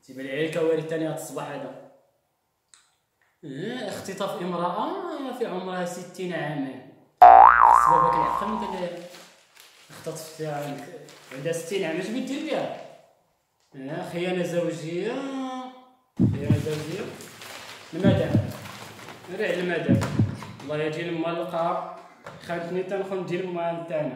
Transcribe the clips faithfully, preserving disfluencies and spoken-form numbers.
تيبان لي الكوارث الثانيه هذا الصباح هذا. اه اختطاف امراه في عمرها ستين عاما. السبب كنعقل من داك اختطفتها عندها ستين عام. اش بغيت دير بها؟ اه خيانه زوجيه. خيانه زوجيه. المدام ريع المدام الله يجي الملقى خانتني تنخون ديال ما نتانا.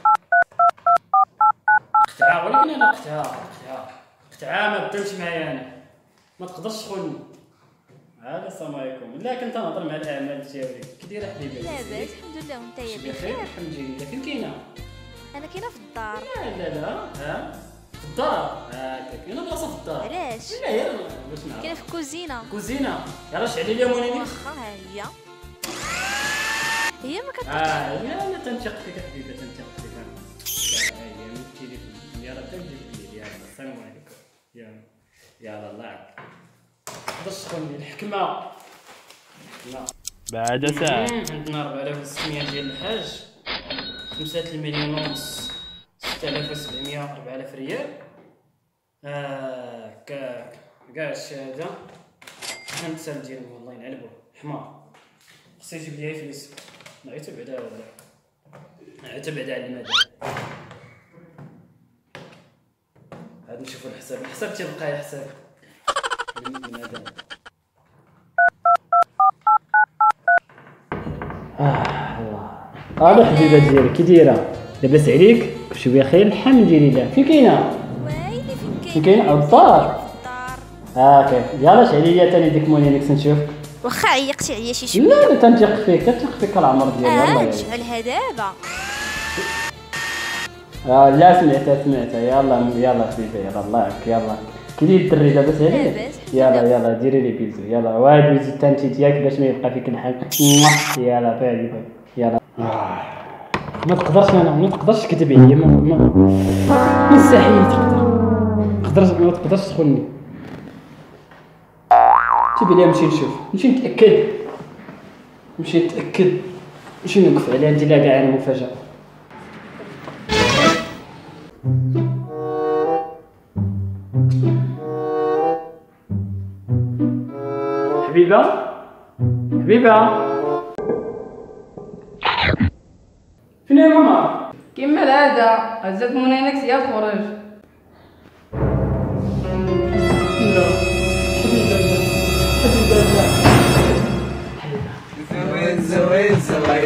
اختها ولكن انا اختها اختها اختها ما بداوش معايا انا ما تقدرش تخوني. هذا السلام عليكم. لا كنت نهضر مع الاعمال ديالي. كي دايره حبيبه؟ لاباس الحمد لله. وانت يا بخير؟ الحمد لله. فين كاينه؟ انا كاينه في الدار. لا لا لا ها في الدار. هاكا كاينه بلاصه في الدار. علاش؟ لا غير باش نعرف. كاينه في الكوزينه. كوزينه يلاه شعلي لي مونيني. واخا ها هي هي ما كتطيقش. اه لا لا تنثق فيك حبيبه تنثق فيك. لا هي من التليفون يلاه تنجي لي. يلا السلام عليكم. يلا يلا الله يعاك. تقدرش تخوني الحكمه. لا بعد ساعة عندنا أربعة آلاف وستمية ديال الحاج، خمسة المليون ونص، ستة آلاف وسبعمية، أربعة آلاف ريال. آه كاع كاع الشهادة خمسة ديالهم والله ينعلبو حمار. خصو يجيب ليا فلوس. نعيطو بعدا ولا نعيطو بعدا على المدى. عاد نشوفو الحساب. الحساب تيبقى حساب المدى. اه الله الو حبيبه ديالي كي دايره؟ لاباس عليك؟ كلشي بخير الحمد لله. فين كاينه؟ ويلي فين كاينه؟ فين كاينه؟ على الدار. في الدار. هاكا يلاه شعلي ليا ثاني ديك مونينيك نشوف. واخا عيقتي عليا شي شويه. لا لا تنثق فيك تنثق فيك العمر ديالي. اه يلاه نشعلها دابا. اه لا سمعتها سمعتها. يلا يلا حبيبه يلا الله يعاك. يلا كي داير الدري لاباس عليك؟ لاباس. يلا يلا ديري لي بيزو. يلا وهاد بيزو التانتي ديالك باش ما يبقى فيك الحال. يلا فادي يلا. ما تقدرش انا ما تقدرش تكذب عليا. ما ما مستحيل تقدر تقدر ما تقدرش تخوني. تيبان لي نمشي نشوف نمشي نتاكد نمشي نتاكد نمشي نوقف عليها ندير لها كاع انا مفاجاه. حبيبه حبيبه فين يا ماما؟ كيما العادة هزات مونينكس هي الخروج. لا حبيبه حبيبه زوين زوين زوين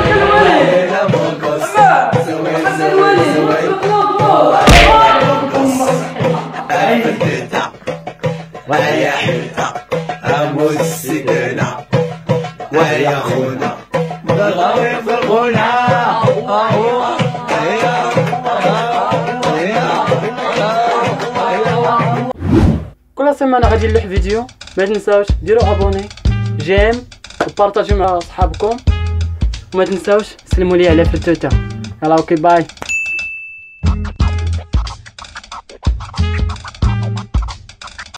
وهي حيلتها أبو السكنة وهي خونا بغاوي في الغنى. كل سيمانه غادي نلوح فيديو. ما تنساوش ديروا ابوني جيم وبارطاجيو مع صحابكم وما تنساوش سلموا لي على فتوته. يلا اوكي باي.